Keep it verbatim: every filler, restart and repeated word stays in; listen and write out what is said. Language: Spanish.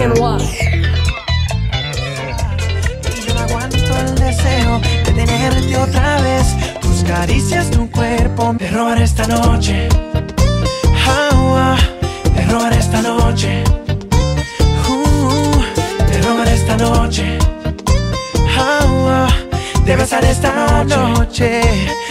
Leroy. Y yo no aguanto el deseo de tenerte otra vez. Tus caricias, tu cuerpo, de robar esta noche. Ah, de robar esta noche. Uh, de robar esta noche. Ah, de besar esta noche.